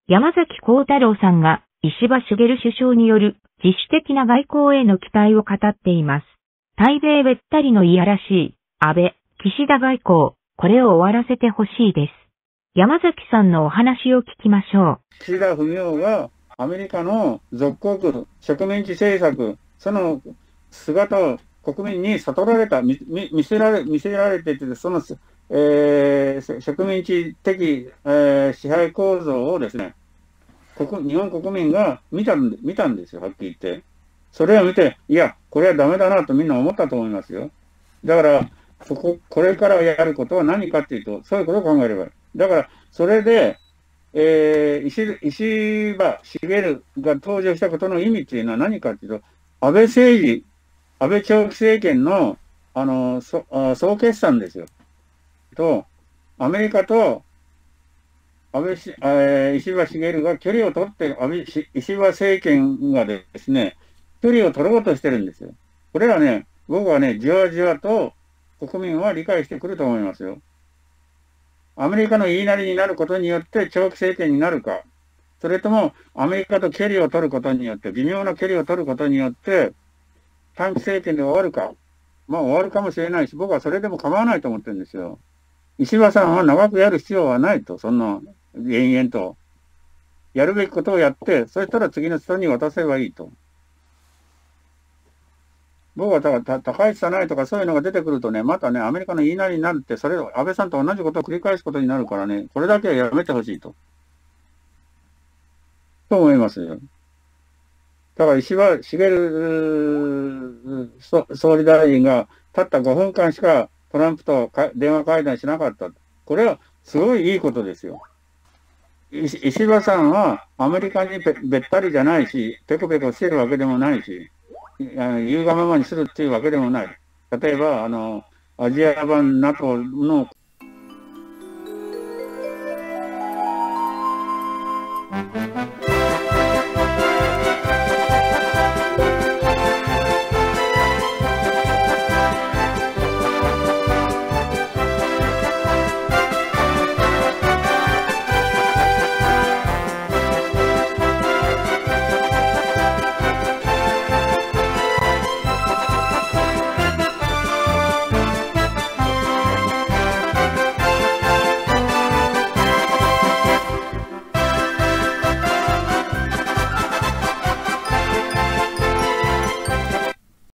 山崎幸太郎さんが石破茂首相による自主的な外交への期待を語っています。対米べったりのいやらしい安倍、岸田外交、これを終わらせてほしいです。山崎さんのお話を聞きましょう。 岸田文雄がアメリカの属国、植民地政策、その姿を国民に悟られた、見せられてて、その、植民地的、支配構造をですね、日本国民が見たんですよ、はっきり言って。それを見て、いや、これはダメだなとみんな思ったと思いますよ。だから、これからやることは何かっていうと、そういうことを考えればいい。だから、それで、石破茂が登場したことの意味っていうのは何かっていうと、安倍長期政権の、総決算ですよ。と、アメリカと石破茂が距離を取って、石破政権がですね、距離を取ろうとしてるんですよ。これはね、僕はね、じわじわと国民は理解してくると思いますよ。アメリカの言いなりになることによって長期政権になるか、それともアメリカと距離を取ることによって、微妙な距離を取ることによって、短期政権で終わるか、まあ終わるかもしれないし、僕はそれでも構わないと思ってるんですよ。石破さんは長くやる必要はないと、そんな延々と。やるべきことをやって、そしたら次の人に渡せばいいと。僕は高市早苗とかそういうのが出てくるとね、またね、アメリカの言いなりになるって、それを安倍さんと同じことを繰り返すことになるからね、これだけはやめてほしいと。と思いますよ。だから石破茂総理大臣がたった5分間しかトランプと電話会談しなかった。これはすごいいいことですよ。石破さんはアメリカにべったりじゃないし、ペコペコしてるわけでもないし、言うがままにするっていうわけでもない。例えば、アジア版 NATO の